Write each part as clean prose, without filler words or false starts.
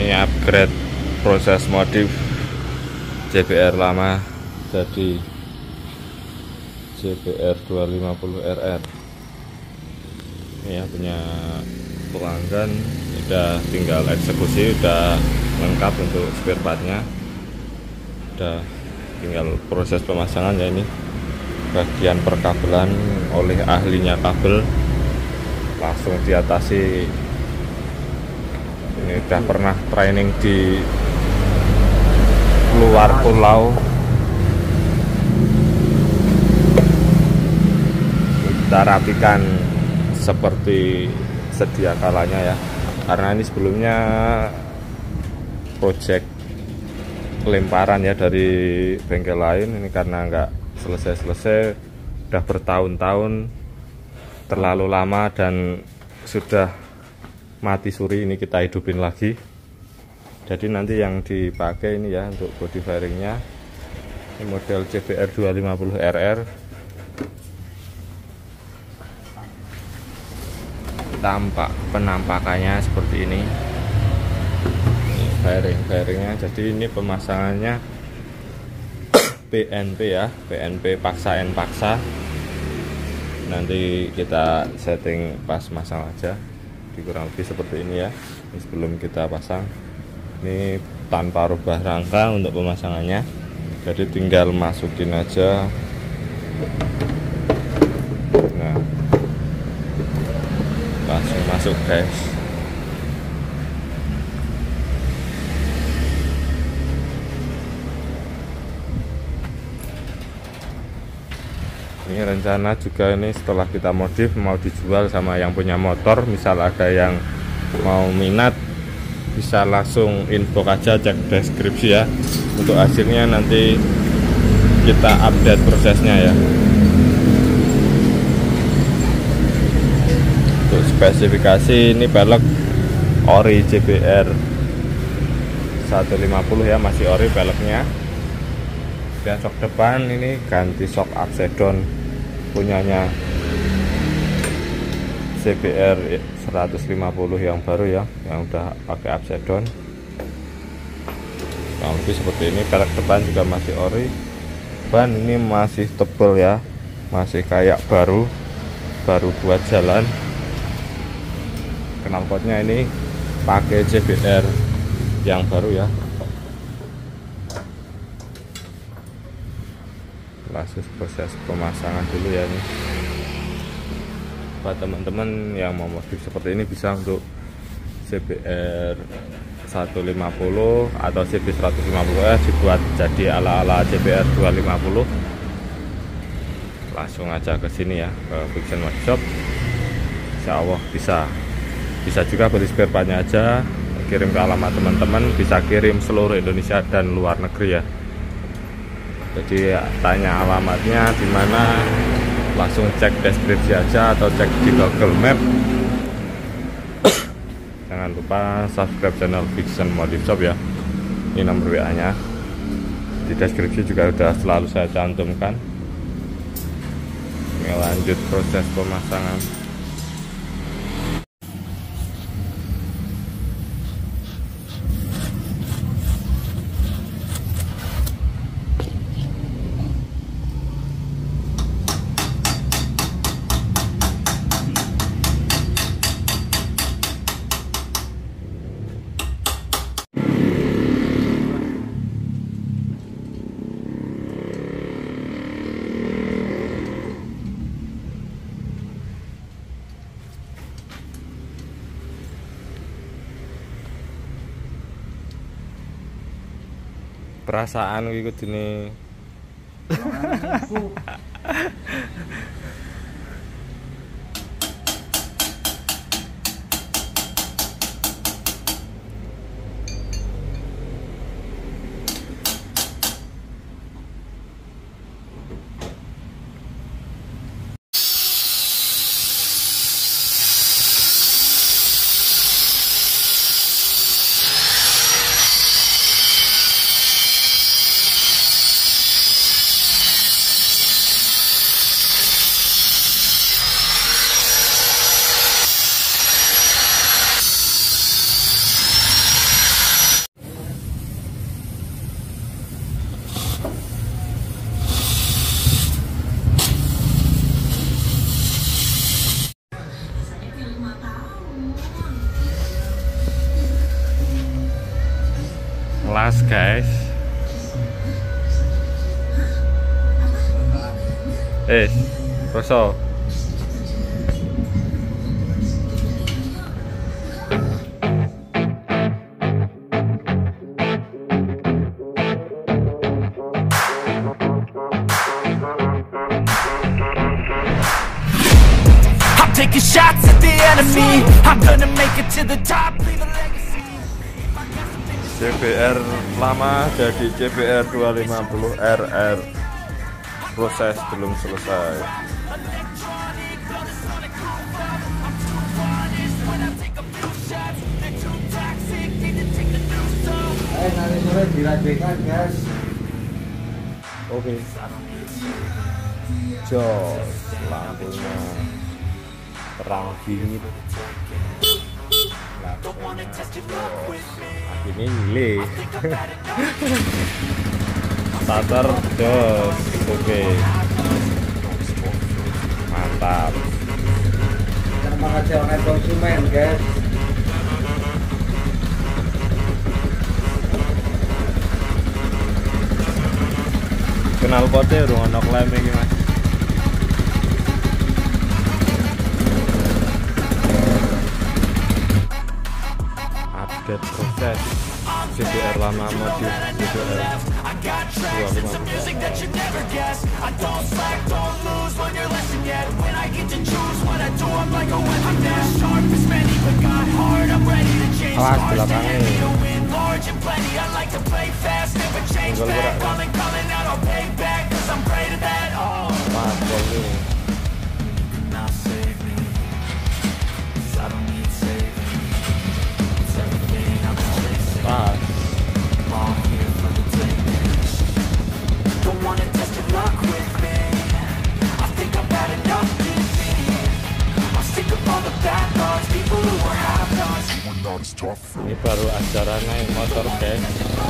Ini upgrade proses modif JBR lama jadi JBR 250RR. Ini ya punya pelanggan, udah tinggal eksekusi, udah lengkap untuk spare partnya, udah tinggal proses pemasangan ya. Ini bagian perkabelan oleh ahlinya kabel langsung diatasi. Ini udah pernah training di luar pulau. Kita rapikan seperti sedia kalanya ya, karena ini sebelumnya project lemparan ya dari bengkel lain. Ini karena nggak selesai-selesai, udah bertahun-tahun, terlalu lama dan sudah mati suri. Ini kita hidupin lagi. Jadi nanti yang dipakai ini ya untuk body fairingnya, ini model JBR 250RR. Tampak penampakannya seperti ini. Ini fairingnya. Jadi ini pemasangannya PNP ya, PNP paksa N paksa. Nanti kita setting pas masang aja, kurang lebih seperti ini ya. Ini sebelum kita pasang, ini tanpa rubah rangka untuk pemasangannya, jadi tinggal masukin aja. Nah, langsung masuk guys. Ini rencana juga ini setelah kita modif mau dijual sama yang punya motor. Misal ada yang mau minat, bisa langsung info aja, cek deskripsi ya. Untuk hasilnya nanti kita update prosesnya ya. Untuk spesifikasi ini pelek ori JBR 150 ya, masih ori peleknya. Dan sok depan ini ganti sok Upsedon punyanya JBR 150 yang baru ya, yang udah pakai Upsedon. Yang lebih seperti ini. Pelek depan juga masih ori. Ban ini masih tebal ya, masih kayak baru buat jalan. Knalpotnya ini pakai JBR yang baru ya. Langsung proses pemasangan dulu ya. Ini buat teman-teman yang mau modif seperti ini, bisa untuk JBR 150 atau CB 150 dibuat jadi ala-ala JBR 250. Langsung aja ke sini ya, ke Fiction Workshop. Insya Allah bisa juga beli spare partnya aja, kirim ke alamat teman-teman, bisa kirim seluruh Indonesia dan luar negeri ya. Jadi tanya alamatnya di mana, langsung cek deskripsi aja atau cek di Google Map. Jangan lupa subscribe channel Fiction Modif Shop ya. Ini nomor WA nya di deskripsi juga udah selalu saya cantumkan. Ini lanjut proses pemasangan. Perasaan ikut ini. kelas guys. Rosso. I'm taking shots at the enemy. I'm gonna make it to the top, leave a legacy. CBR lama jadi CBR 250 RR. Proses belum selesai. Nanti sore dirapikan guys. Oke. Jos, lampunya terang dingin. Akhirnya nyile. Starter jos, oke. Mantap. Terima kasih oleh konsumen guys. Kenal potnya udah ono klaim iki Mas. Update proses CBR lama modif CBR 250. Awas belakangnya. Tinggal gerak. Mas, boleh. Pas. Ini baru acara naik motor guys.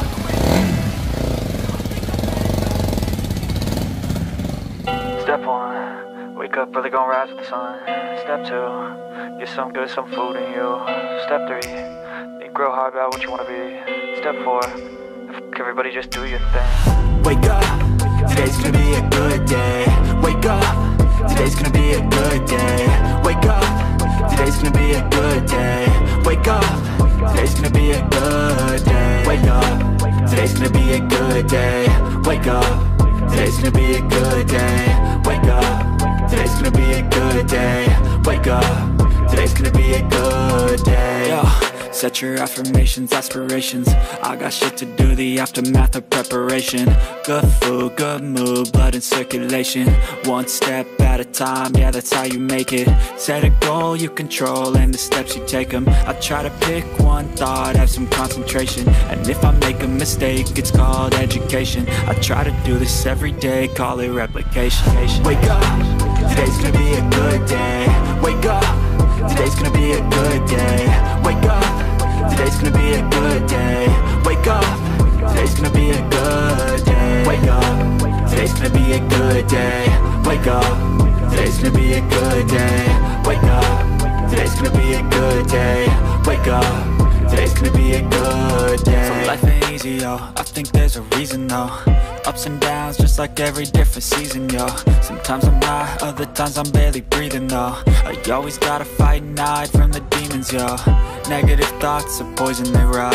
Step 1, wake up early, gonna rise with the sun. Step 2, get some good, some food in you. Step 3, think real hard about what you wanna be. Step 4, everybody just do your thing. Wake up, today's gonna be a good day. Wake up, today's gonna be a good day. Wake up, today's gonna be a good day. Wake up, today's gonna be a good day. Wake up, today's gonna be a good day. Wake up, today's gonna be a good day. Wake up, today's gonna be a good day. Wake up, today's gonna be a good day. Yo, set your affirmations, aspirations. I got shit to do, the aftermath of preparation. Good food, good mood, blood in circulation. One step at a time, yeah, that's how you make it. Set a goal you control and the steps you take them. I try to pick one thought, have some concentration. And if I make a mistake, it's called education. I try to do this every day, call it replication. Wake up, today's gonna be a good day. Wake up, today's gonna be a good day. Wake up, today's gonna be a good day. Wake up, today's gonna be a good day. Wake up, today's gonna be a good day. Wake up, today's gonna be a good day. Wake up, today's gonna be a good day. Wake up, today's gonna be a good day. So life ain't easy, yo, I think there's a reason though. Ups and downs, just like every different season, yo. Sometimes I'm high, other times I'm barely breathing, though. I always gotta fight and hide from the demons, yo. Negative thoughts are poison, they rot.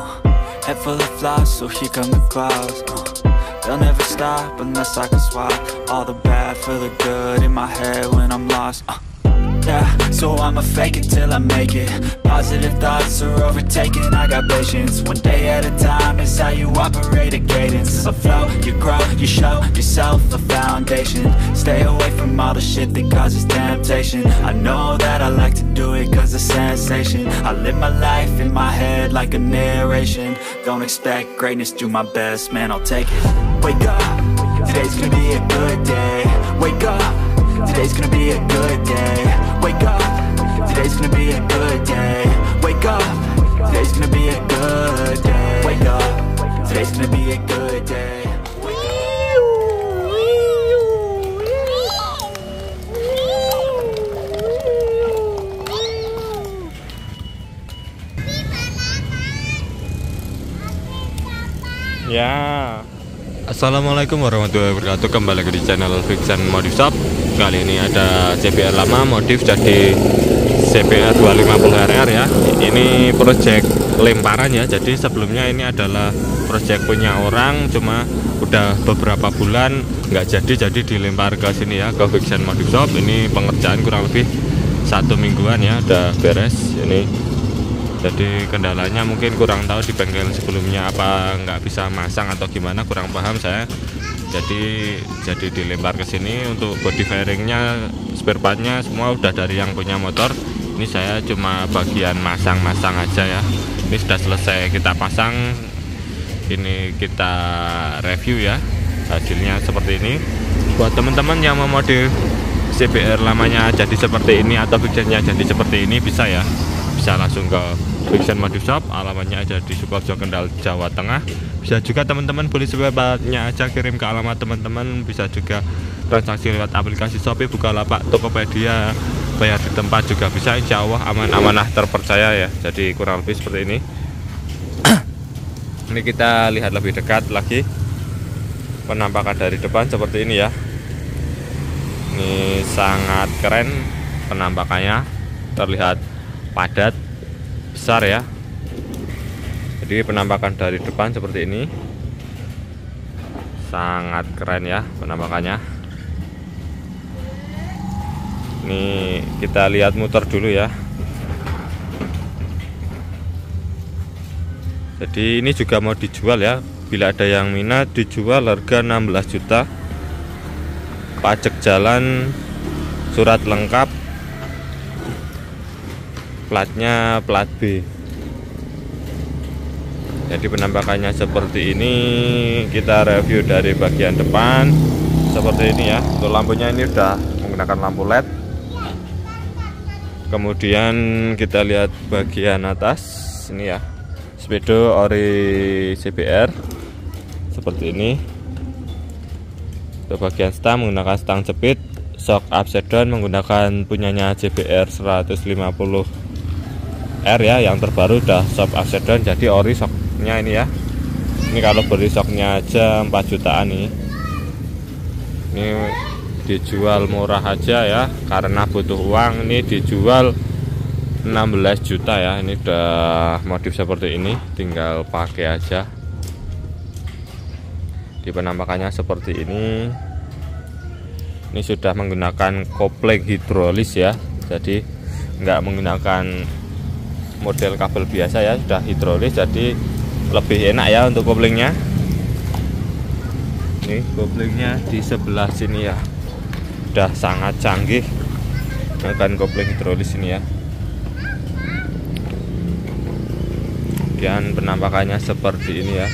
Head full of flies, so here come the clouds. They'll never stop unless I can swap all the bad for the good in my head when I'm lost. Yeah, so I'ma fake it till I make it. Positive thoughts are overtaken, I got patience. One day at a time is how you operate a cadence. A flow, you grow, you show yourself a foundation. Stay away from all the shit that causes temptation. I know that I like to do it cause it's sensation. I live my life in my head like a narration. Don't expect greatness, do my best, man, I'll take it. Wake up, today's gonna be a good day. Wake up, today's gonna be a good day. Wake up, today's gonna be a good day. Wake up, today's gonna be a good day. Wake up, today's gonna be a good day. Ya. Assalamualaikum warahmatullahi wabarakatuh. Kembali lagi di channel Fiction Modif Shop. Kali ini ada CBR lama modif jadi CBR 250RR ya. Ini project lemparan ya. Jadi sebelumnya ini adalah project punya orang, cuma udah beberapa bulan nggak jadi dilempar ke sini ya, ke Fiction Modif Shop. Ini pengerjaan kurang lebih 1 mingguan ya, udah beres ini. Jadi kendalanya mungkin kurang tahu di bengkel sebelumnya apa nggak bisa masang atau gimana, kurang paham saya. Jadi dilempar ke sini. Untuk body fairingnya, spare partnya semua udah dari yang punya motor. Ini saya cuma bagian masang-masang aja ya. Ini sudah selesai kita pasang. Ini kita review ya, hasilnya seperti ini. Buat teman-teman yang mau modif CBR lamanya jadi seperti ini atau fictionnya jadi seperti ini, bisa ya, bisa langsung ke Fiction Modif Shop. Alamatnya ada di Sukoharjo, Kendal, Jawa Tengah. Bisa juga teman-teman beli spare partnya aja, kirim ke alamat teman-teman. Bisa juga transaksi lewat aplikasi Shopee, Bukalapak, Tokopedia, bayar di tempat juga bisa. Insya Allah aman-amanah, terpercaya ya. Jadi kurang lebih seperti ini. Ini kita lihat lebih dekat lagi penampakan dari depan seperti ini ya. Ini sangat keren penampakannya, terlihat padat, besar ya. Jadi penampakan dari depan seperti ini, sangat keren ya penampakannya. Ini kita lihat muter dulu ya. Jadi ini juga mau dijual ya, bila ada yang minat dijual harga 16 juta. Pajak jalan, surat lengkap, platnya plat B. Jadi penampakannya seperti ini. Kita review dari bagian depan seperti ini ya. Untuk lampunya ini udah menggunakan lampu LED. Kemudian kita lihat bagian atas ini ya, Speedo ori CBR seperti ini. Untuk bagian stang menggunakan stang jepit, shock upside down menggunakan punyanya CBR 150R ya, yang terbaru udah shock upside down, jadi ori shocknya ini ya. Ini kalau beli shocknya aja 4 jutaan nih. Ini dijual murah aja ya, karena butuh uang. Ini dijual 16 juta ya. Ini udah modif seperti ini, tinggal pakai aja. Di penampakannya seperti ini. Ini sudah menggunakan kopling hidrolis ya, jadi nggak menggunakan model kabel biasa ya, sudah hidrolis, jadi lebih enak ya untuk koplingnya. Ini koplingnya di sebelah sini ya, udah sangat canggih menggunakan kopling hidrolis ini ya. Dan penampakannya seperti ini ya.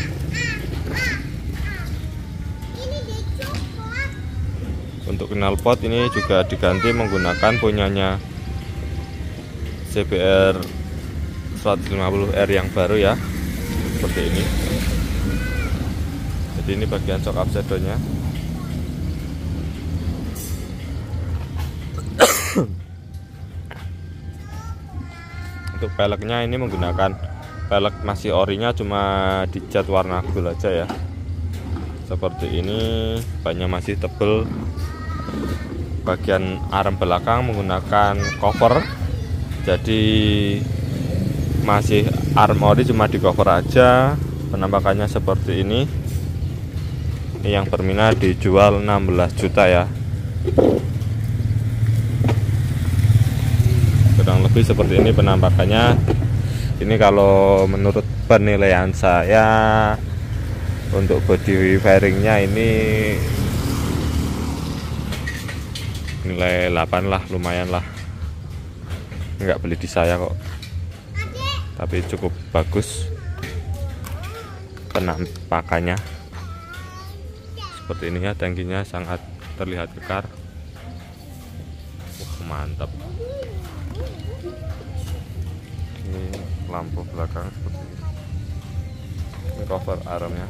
Untuk knalpot ini juga diganti menggunakan punyanya CBR 150R yang baru ya, seperti ini. Jadi ini bagian shock absorbernya. Untuk peleknya ini menggunakan pelek masih orinya, cuma dicat warna gold aja ya, seperti ini. Bannya masih tebel. Bagian arm belakang menggunakan cover, jadi masih arm ori, cuma di cover aja. Penampakannya seperti ini. Ini yang berminat dijual 16 juta ya. Kurang lebih seperti ini penampakannya. Ini kalau menurut penilaian saya untuk body fairingnya ini nilai 8 lah, lumayan lah. Nggak beli di saya kok, tapi cukup bagus penampakannya. Seperti ini ya, tangkinya sangat terlihat kekar. Wah, mantap. Ini lampu belakang seperti ini. Ini cover armnya.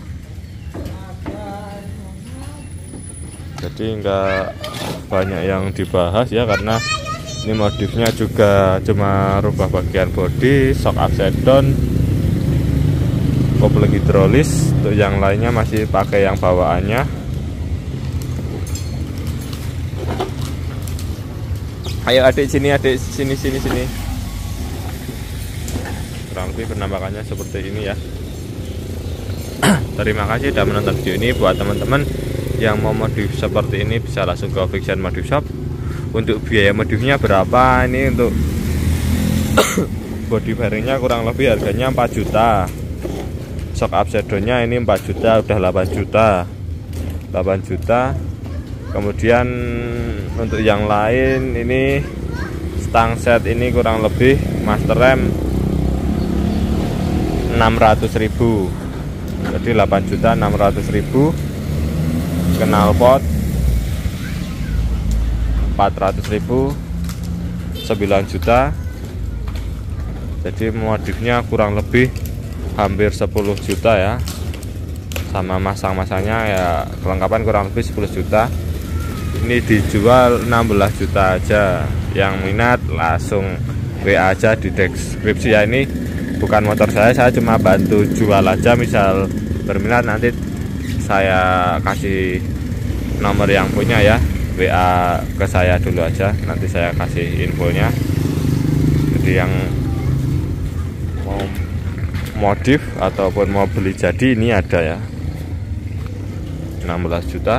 Jadi nggak banyak yang dibahas ya, karena ini modifnya juga cuma rubah bagian body, shock upside down, kopling hidrolis. Untuk yang lainnya masih pakai yang bawaannya. Ayo adik sini, sini. Kurang lebih penampakannya seperti ini ya. Terima kasih sudah menonton video ini. Buat teman-teman yang mau modif seperti ini bisa langsung ke Fiction Modif Shop. Untuk biaya modifnya berapa? Ini untuk body bearingnya kurang lebih harganya 4 juta. Shock absorbernya ini 4 juta, udah 8 juta. Kemudian untuk yang lain ini stang set ini kurang lebih master rem 600.000. Jadi 8.600.000. Knalpot 400.000, 9 juta. Jadi modifnya kurang lebih hampir 10 juta ya. Sama masang-masangnya ya kelengkapan kurang lebih 10 juta. Ini dijual 16 juta aja. Yang minat langsung WA aja di deskripsi ya. Ini bukan motor saya cuma bantu jual aja. Misal berminat nanti saya kasih nomor yang punya ya, WA ke saya dulu aja, nanti saya kasih infonya. Jadi yang mau modif ataupun mau beli jadi ini ada ya, 16 juta.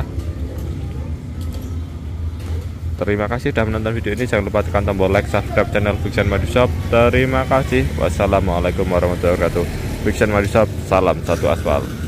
Terima kasih sudah menonton video ini. Jangan lupa tekan tombol like, subscribe channel Fiction Modif Shop. Terima kasih. Wassalamualaikum warahmatullahi wabarakatuh. Fiction Modif Shop, salam satu aspal.